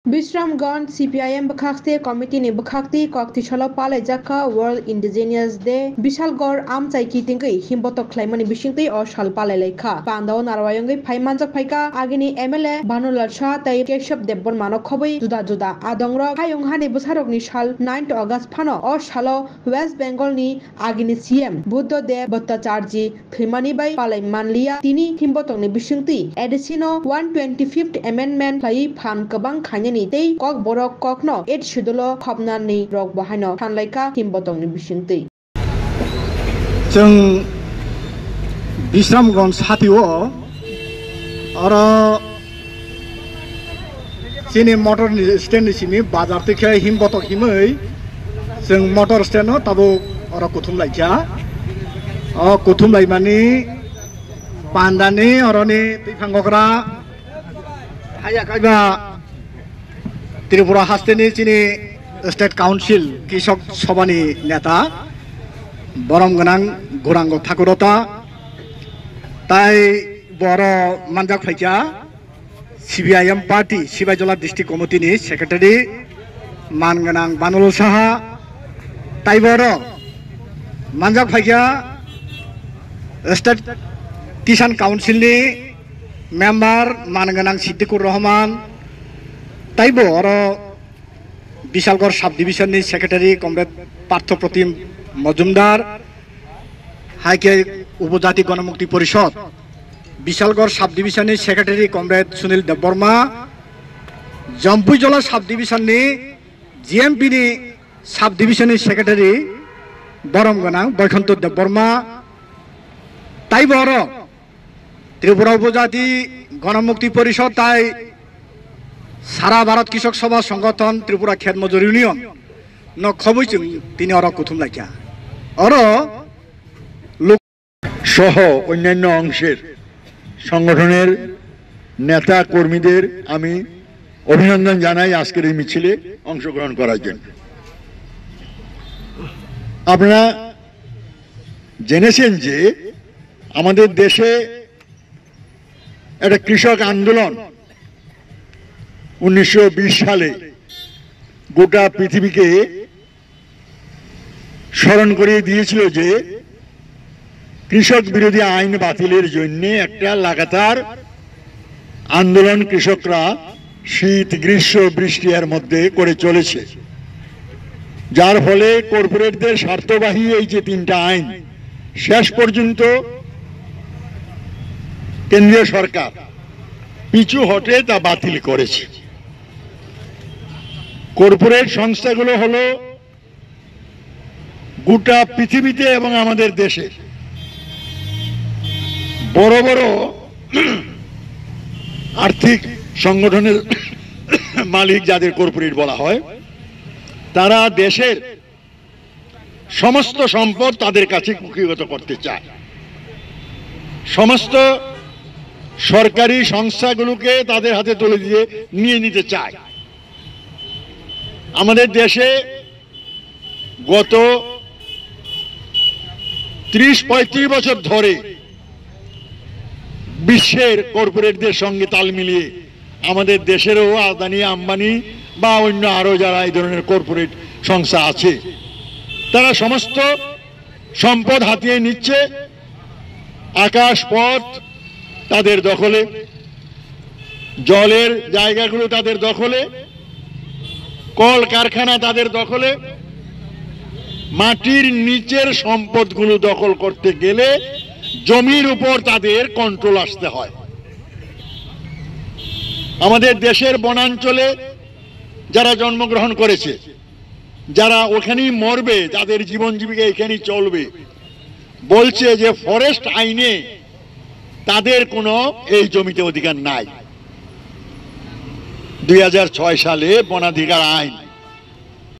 Bisramganj CPIM Bakhakte Committee ni Bakhakti Kokti Chala Pale Jaka World Indigenous Day Bishalgor Amchai Kitingki Himbotok Klaimani Bishingti or Shal Pale Lekha Pandao Narwayongi Paimanjak Paika Agini MLA Banulal Shah Tai Keshop Debbon Mano Khobai Juda Juda Adongrok Hayong Hani Busarok ni Shal 9 August Phano or Shalo West Bengal ni Agini CM Buddha De Bhattacharji Khimani Bai Pale Manlia Tini Himbotok ni Bishingti Edisino 125th Amendment Lai Phan Kabang Khanya ni tei kok borok kok no et shudulo khopnan ni rok bahano thanlaika himbotong ni bisingti जों Bisramganj साथिओ और चिनी motor stand Simi बाजार থেকে हिमबतक हिमै जों motor stand Tabo और कुथुम लाइजा कुथुम लाइमानि पान्दानि अरनि तैफांगकरा हाया काइबा त्रिपुरा हास्टेनि चिनी स्टेट काउंसिल कृषक सभानि नेता बरम गोनां गौरांग ठाकुरता ताई बर मानजाक फाइजा CPIM पार्टी सिबाइजला डिस्ट्रिक्ट कमिटिनि सेक्रेटारि मानगोनां बानुल साहा ताई बर मानजाक फाइजा स्टेट किसान काउंसिलनि मेम्बार मानगोनां सिद्दिकुर रहमान ताइबो और Bishalgarh sub division secretary comrade Parthapratim Majumder हाइके उपजाति Ganamukti Parishad Bishalgarh sub division secretary comrade Sunil Debbarma जम्पुइजला sub division GMP sub division secretary बरमगोनां बैकुंठ देवबर्मा ताइबो और त्रिपुरा उपजाति गणमुक्ति परिषद ताई सारा भारत कृषक सभा संगठन त्रिपुरा खेत मजूर यूनियन न खबई जों तिनि और कुथुम लाइजा और सह अन्यान्य अंशेर संगठनेर नेता कर्मीदेर आमी अभिनंदन जानाई आजकेर এই মিছিলে অংশগ্রহণ করার জন্য। আপনারা জেনেছেন যে আমাদের দেশে একটা কৃষক আন্দোলন 1920 সালে গোটা পৃথিবীকে স্মরণ করিয়ে দিয়েছিল যে কৃষক বিরোধী আইন বাতিলের জন্য একটা লাগাতার আন্দোলন কৃষকরা শীত গ্রীষ্ম বৃষ্টি এর মধ্যে করে চলেছে, যার ফলে কর্পোরেটদের স্বার্থবাহী এই যে তিনটা আইন শেষ পর্যন্ত কেন্দ্রীয় সরকার পিছু হটে তা বাতিল করেছে। কর্পোরেট সংস্থাগুলো হলো গোটা পৃথিবীতে এবং আমাদের দেশে বড় বড় আর্থিক সংগঠনের মালিক, যাদের কর্পোরেট বলা হয়, তারা দেশের সমস্ত সম্পদ তাদের কাছে কুক্ষিগত করতে চায়। সমস্ত সরকারি সংস্থাগুলোকে তাদের হাতে তুলে দিয়ে নিয়ে নিতে চায়। আমাদের দেশে গত 30-35 বছর ধরে বিশ্বের কর্পোরেটদের সঙ্গে তাল মিলিয়ে আমাদের দেশেরও আদানি আম্বানি বা অন্য আরো যারা এই ধরনের কর্পোরেট সংস্থা আছে, তারা সমস্ত সম্পদ হাতিয়ে নিচ্ছে। আকাশ পথ তাদের দখলে, জলের জায়গাগুলো তাদের দখলে, কল কারখানা তাদের দখলে। মাটির নিচের সম্পদগুলো দখল করতে গেলে জমির উপর তাদের কন্ট্রোল আসতে হয়। আমাদের দেশের বনাঞ্চলে যারা জন্মগ্রহণ করেছে, যারা ওখানেই মরবে, যাদের জীবন জীবিকা এখানেই চলবে, বলছে যে ফরেস্ট আইনে তাদের কোনো এই জমিতে অধিকার নাই। 2006 সালে বনাধিকার আইন